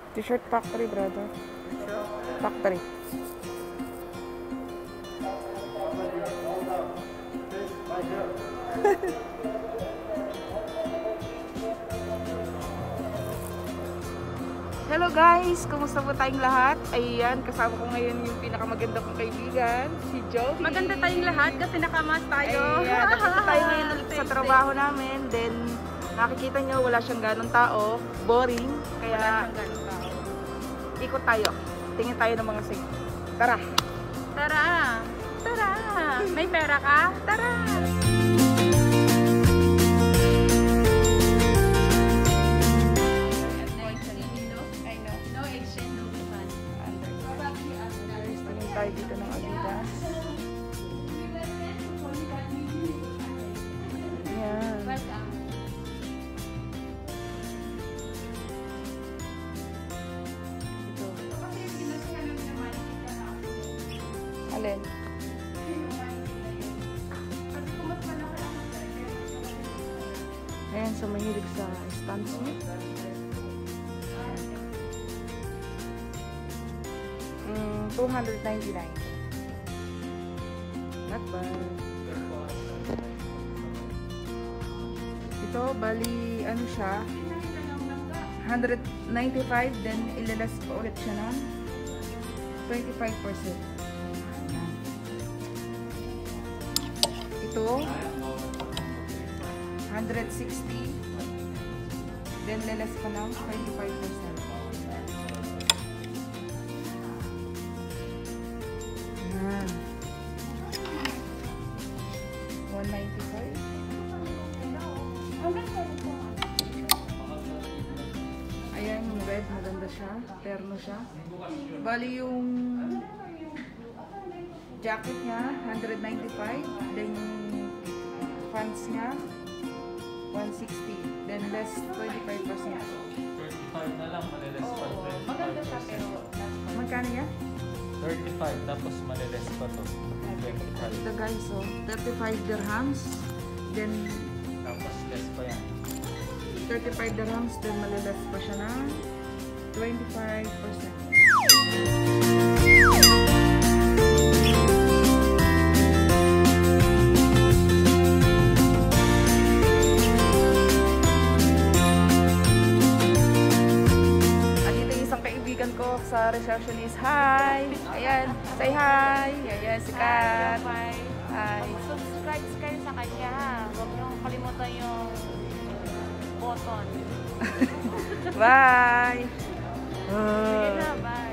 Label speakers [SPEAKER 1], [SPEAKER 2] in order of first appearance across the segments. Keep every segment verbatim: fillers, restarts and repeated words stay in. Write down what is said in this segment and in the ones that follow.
[SPEAKER 1] T-shirt factory, brother. Factory. Hello guys! Kumusta po tayong lahat? Ayan, kasama ko ngayon yung pinakamaganda kong kaibigan, si Joey.
[SPEAKER 2] Maganda tayong lahat kasi nakamas tayo.
[SPEAKER 1] Ayan, nakita tayo ngayon ulit sa trabaho namin. Then, nakikita nyo, wala siyang ganong tao. Boring. Kaya,
[SPEAKER 2] Wala siyang ganong tao.
[SPEAKER 1] Ikot tayo. Tingin tayo ng mga sig. Tara!
[SPEAKER 2] Tara! Tara! May pera ka? Tara!
[SPEAKER 1] Tayo dito ng Adidas. Ayan. Ito. Alin? Ayan, so mahilig sa Stan Smith. two ninety-nine. Not bad. Ito, bali, ano siya? one ninety-five, then ilalas pa ulit siya ng twenty-five percent. Ito, one sixty, then lalas pa ng twenty-five percent. one ninety-five. Ayan yung red, maganda siya. Terno siya. Bali yung jacket niya, one ninety-five. Then yung pants niya, one sixty. Then less twenty-five percent.
[SPEAKER 3] thirty-five na lang, maliles pa.
[SPEAKER 2] Maganda siya pero
[SPEAKER 1] Magkano niya?
[SPEAKER 3] thirty-five, tapos maliles pa to. twenty-five.
[SPEAKER 1] Ito guys, so thirty-five dirhams. Then
[SPEAKER 3] Tapos less pa yan.
[SPEAKER 1] thirty-five dirhams, then malilas pa siya ng twenty-five percent. At dito yung isang kaibigan ko sa receptionist. Hi! Ayan, say hi! Ayan, si Kat.
[SPEAKER 2] Hi.
[SPEAKER 1] Hi.
[SPEAKER 2] Subscribe kayo sa kanya ha. Huwag niyong kalimutan yung button.
[SPEAKER 1] Bye!
[SPEAKER 2] Sige na, bye.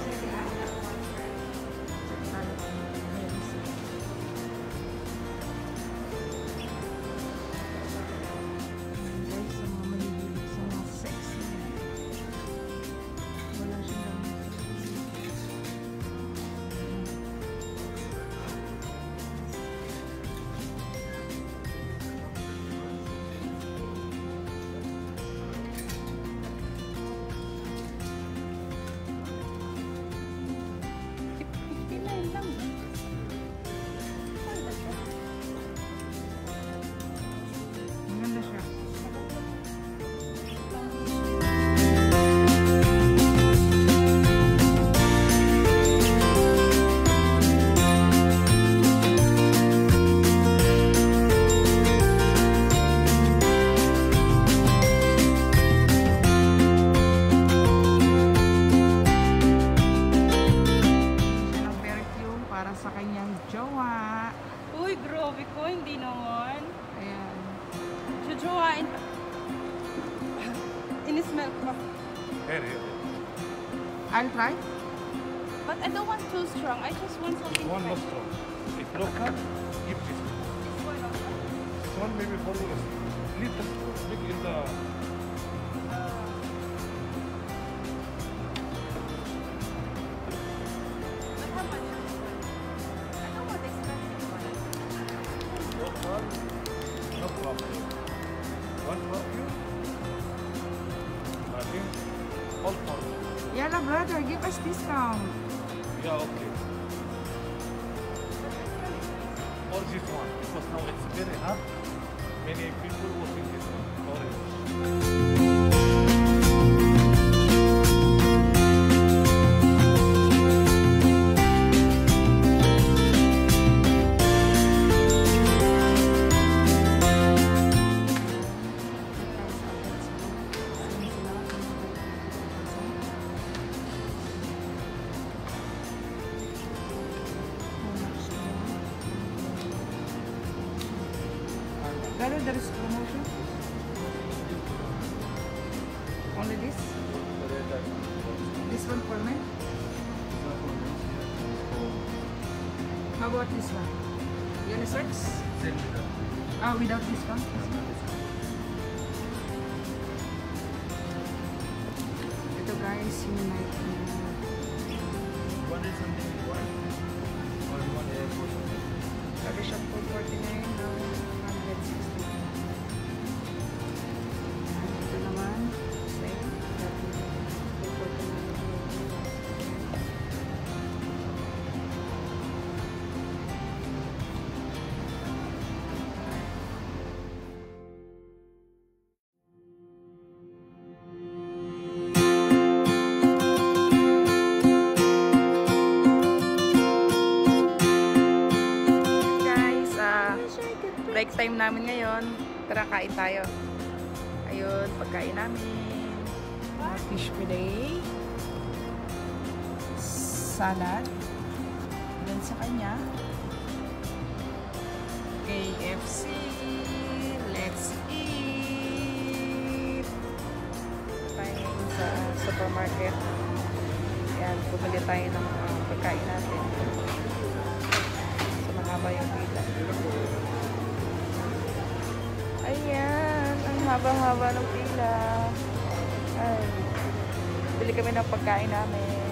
[SPEAKER 2] In-smell ko.
[SPEAKER 1] I'll try.
[SPEAKER 2] But I don't want too strong. I just want something
[SPEAKER 4] One more
[SPEAKER 2] fresh.
[SPEAKER 4] strong. If local, give this. This one maybe for us. Little big in the.
[SPEAKER 2] But how much is this one? I don't want expensive one.
[SPEAKER 4] Local, no problem. One for you. Nothing. All for you.
[SPEAKER 1] Yalla brother, give us discount.
[SPEAKER 4] Yeah, okay. Or this one, because now it's very hot. Many people will think this one. Orange.
[SPEAKER 1] there is promotion? Only this? This one for men? How about this one? Unisex? Ah, without discount? Ito guys, yung Nike.
[SPEAKER 3] One is something one. Or one is
[SPEAKER 1] Sabi siya for forty-nine, now one hundred sixty. Ito naman, same. Dati for forty-nine. Break time namin ngayon. Tara, kain tayo. Ayun, pagkain namin. Uh, fish fillet. Salad. Then sa kanya, K F C. Let's eat! Tayo sa supermarket. Ayan, bumili tayo ng uh, pagkain natin. So, mahaba yung pila. Ayan, ang haba-haba ng pila. Ay, bili kami ng pagkain namin.